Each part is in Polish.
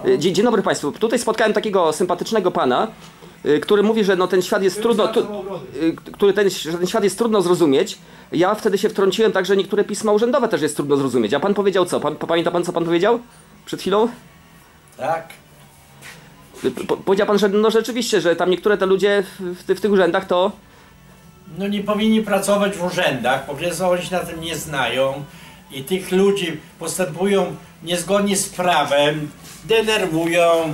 Dzień dobry Państwu. Tutaj spotkałem takiego sympatycznego pana, który mówi, że no ten świat jest trudno, że ten świat jest trudno zrozumieć. Ja wtedy się wtrąciłem tak, że niektóre pisma urzędowe też jest trudno zrozumieć. A pan powiedział co? Pamięta pan, co pan powiedział przed chwilą? Tak. Powiedział pan, że no rzeczywiście, że tam niektóre te ludzie w tych urzędach to... No nie powinni pracować w urzędach, bo oni się na tym nie znają i tych ludzi postępują niezgodnie z prawem, denerwują.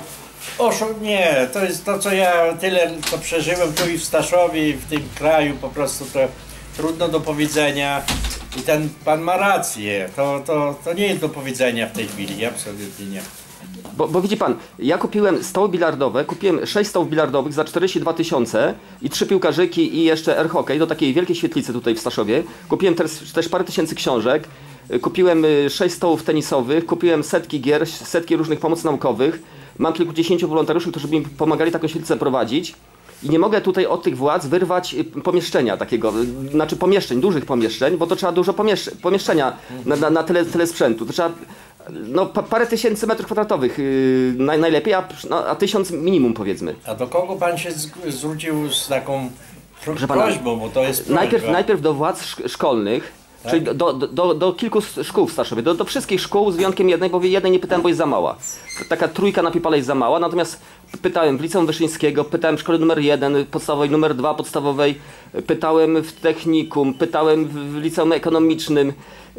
Nie, to jest to, co ja tyle co przeżyłem tu i w Staszowie, i w tym kraju, po prostu to trudno do powiedzenia. I ten pan ma rację, to nie jest do powiedzenia w tej chwili, absolutnie nie. Bo widzi pan, ja kupiłem stoły bilardowe, kupiłem 6 stołów bilardowych za 42 000 i 3 piłkarzyki i jeszcze air-hockey do takiej wielkiej świetlicy tutaj w Staszowie. Kupiłem też parę tysięcy książek, kupiłem 6 stołów tenisowych, kupiłem setki gier, setki różnych pomocy naukowych. Mam kilkudziesięciu wolontariuszy, którzy mi pomagali taką świetlicę prowadzić. I nie mogę tutaj od tych władz wyrwać pomieszczenia takiego, znaczy pomieszczeń, dużych pomieszczeń, bo to trzeba dużo pomieszczenia na tyle sprzętu. To trzeba no, parę tysięcy metrów kwadratowych najlepiej, a 1000 minimum powiedzmy. A do kogo pan się zwrócił z taką prośbą, bo to jest prośba. Najpierw do władz szkolnych, tak? Czyli do kilku szkół w Staszowie, do wszystkich szkół z wyjątkiem jednej, bo jednej nie pytałem, bo jest za mała. Taka trójka na Pipale jest za mała, natomiast pytałem w Liceum Wyszyńskiego, pytałem w szkole numer 1 podstawowej, numer 2 podstawowej, pytałem w technikum, pytałem w liceum ekonomicznym,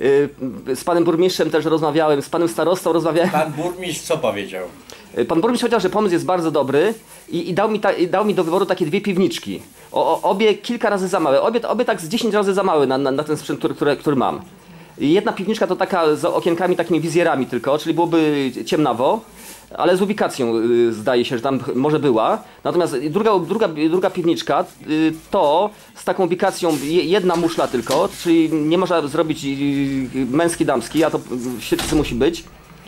z panem burmistrzem też rozmawiałem, z panem starostą rozmawiałem. Pan burmistrz co powiedział? Pan burmistrz powiedział, że pomysł jest bardzo dobry i dał mi do wyboru takie 2 piwniczki. Obie kilka razy za małe, obie tak z 10 razy za małe na ten sprzęt, który mam. Jedna piwniczka to taka z okienkami, takimi wizjerami tylko, czyli byłoby ciemnawo, ale z ubikacją zdaje się, że tam może była. Natomiast druga piwniczka to z taką ubikacją jedna muszla tylko, czyli nie można zrobić męski, damski, a to w świetlicy musi być.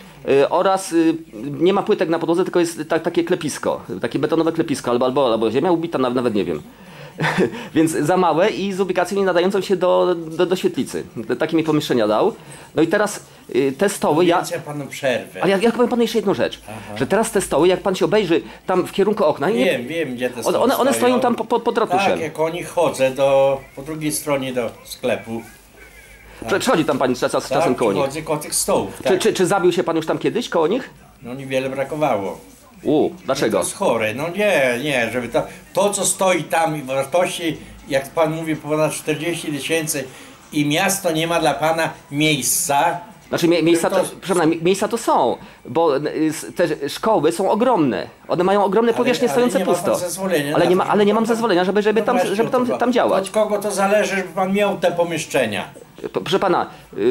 Oraz nie ma płytek na podłodze, tylko jest takie klepisko, takie betonowe klepisko albo ziemia ubita, nawet nie wiem. Więc za małe i z ubikacją nie nadającą się do świetlicy. Takie mi pomieszczenia dał. No i teraz te stoły... Ja panu przerwę. Ale ja powiem panu jeszcze jedną rzecz. Aha. Że teraz te stoły, jak pan się obejrzy tam w kierunku okna... Wiem gdzie te stoły one stoją tam pod ratuszem. Tak, jak o nich chodzę po drugiej stronie do sklepu. Tak. Przechodzi tam pani czasem koło nich. Koło tych stołów. Tak. Czy zabił się pan już tam kiedyś koło nich? No niewiele brakowało. Dlaczego? To jest chore, no nie, żeby to co stoi tam i wartości, jak pan mówi, ponad 40 000 i miasto nie ma dla pana miejsca. Znaczy miejsca to są, bo te szkoły są ogromne. One mają ogromne powierzchnie stojące pusto. Ale nie mam zezwolenia, żeby tam działać. Od kogo to zależy, żeby pan miał te pomieszczenia? Proszę pana,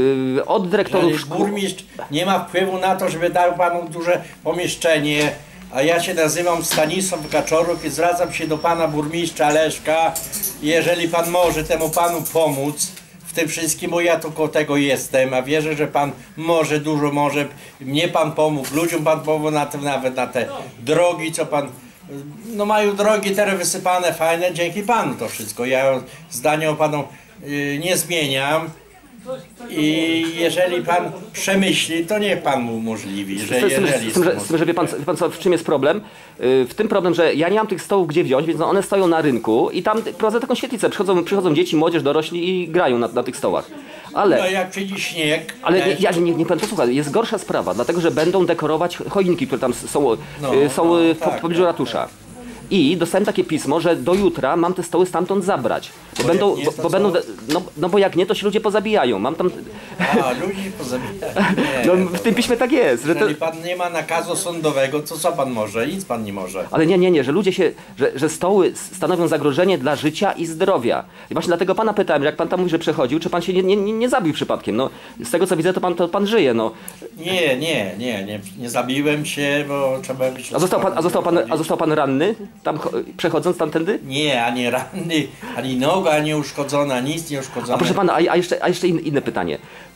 od dyrektorów szkół... Burmistrz nie ma wpływu na to, żeby dał panu duże pomieszczenie. A ja się nazywam Stanisław Kaczoruk i zwracam się do pana burmistrza Leszka. Jeżeli pan może temu panu pomóc w tym wszystkim, bo ja tylko tego jestem, a wierzę, że pan dużo może. Mnie pan pomógł, ludziom pan pomógł nawet na te drogi, co pan... No mają drogi teraz wysypane, fajne, dzięki panu to wszystko. Ja zdania o panu nie zmieniam. I jeżeli pan przemyśli, to niech pan mu umożliwi, że jeżeli... Z tym, że wie pan co, w czym jest problem? W tym problem, że ja nie mam tych stołów gdzie wziąć, więc one stoją na rynku i tam prowadzę taką świetlicę. Przychodzą dzieci, młodzież, dorośli i grają na tych stołach. Ale, no jak przyjdzie śnieg... Ale niech pan posłucha, jest gorsza sprawa, dlatego że będą dekorować choinki, które tam są w pobliżu ratusza. I dostałem takie pismo, że do jutra mam te stoły stamtąd zabrać. Bo jak nie, to się ludzie pozabijają. Mam tam... ludzi pozabijają. No, w tym piśmie tak jest. Jeżeli pan nie ma nakazu sądowego, to co pan może? Nic pan nie może. Ale nie, że ludzie że stoły stanowią zagrożenie dla życia i zdrowia. I właśnie dlatego pana pytałem, jak pan tam mówi, że przechodził, czy pan się nie zabił przypadkiem? No, z tego co widzę, to pan żyje. No. Nie zabiłem się, bo trzeba być... A został pan ranny? Tam przechodząc tamtędy? Nie, ani ranny, ani noga nie uszkodzona, nic nie uszkodzone. A proszę pana, a jeszcze inne pytanie.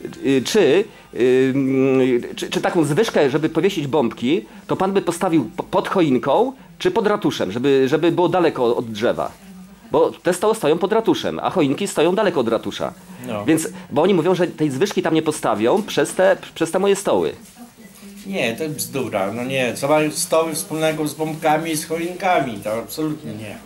Czy taką zwyżkę, żeby powiesić bombki, to pan by postawił pod choinką, czy pod ratuszem, żeby było daleko od drzewa? Bo te stoły stoją pod ratuszem, a choinki stoją daleko od ratusza. No. Więc, bo oni mówią, że tej zwyżki tam nie postawią przez te moje stoły. Nie, to bzdura, no nie. Co mają stoły wspólnego z bombkami i z choinkami, to absolutnie nie.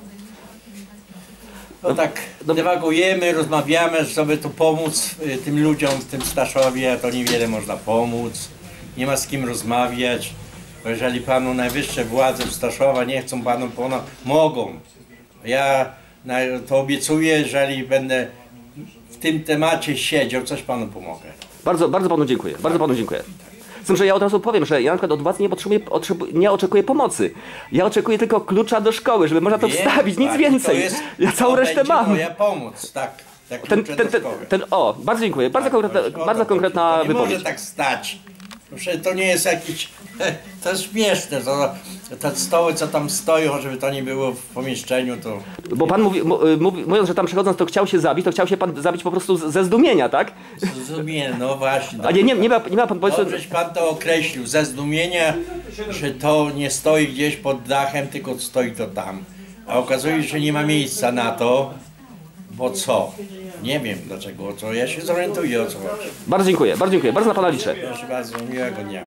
No tak, dywagujemy, rozmawiamy, żeby tu pomóc tym ludziom w tym Staszowie, a to niewiele można pomóc. Nie ma z kim rozmawiać. Bo jeżeli panu najwyższe władze w Staszowa nie chcą panu pomóc, mogą. Ja to obiecuję, jeżeli będę w tym temacie siedział, coś panu pomogę. Bardzo panu dziękuję, bardzo panu dziękuję. Z tym, że ja od razu powiem, że ja na przykład od władzy nie oczekuję pomocy. Ja oczekuję tylko klucza do szkoły, żeby można to wstawić, nic więcej. Ja całą resztę mam. Moja pomoc, tak. Bardzo dziękuję, bardzo konkretna nie wypowiedź. może tak stać. Proszę, to nie jest jakiś, to jest śmieszne, te stoły co tam stoją, żeby to nie było w pomieszczeniu, to... Bo pan mówiąc, że tam przechodząc to chciał się zabić, to chciał się pan zabić po prostu ze zdumienia, tak? Ze zdumienia, no właśnie. A nie ma pan powiedzieć... Dobrześ pan to określił, ze zdumienia, że to nie stoi gdzieś pod dachem, tylko stoi to tam. A okazuje się, że nie ma miejsca na to, bo co? Nie wiem dlaczego, co ja się zorientuję o co chodzi. Bardzo dziękuję, bardzo na pana liczę. Proszę bardzo, miłego dnia.